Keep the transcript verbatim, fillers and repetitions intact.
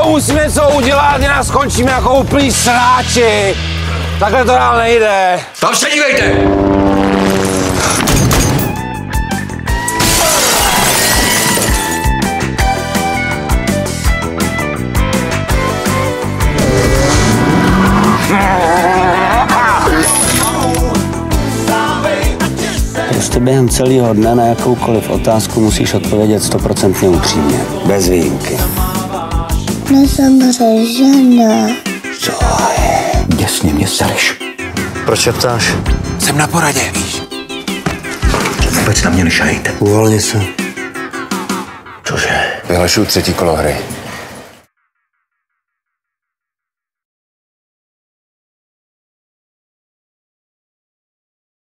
musíme něco udělat, jinak skončíme jako úplný sráči. Takhle to dál nejde. Tam se dívejte! Prostě během celého dne na jakoukoliv otázku musíš odpovědět stoprocentně upřímně. Bez výjimky. Nezemře žena. Co je? Děsně mě sereš. Proč se ptáš? Jsem na poradě, víš? Vůbec na mě nešahejte. Uvolni se. Cože? Vyhlašuju třetí kolo hry.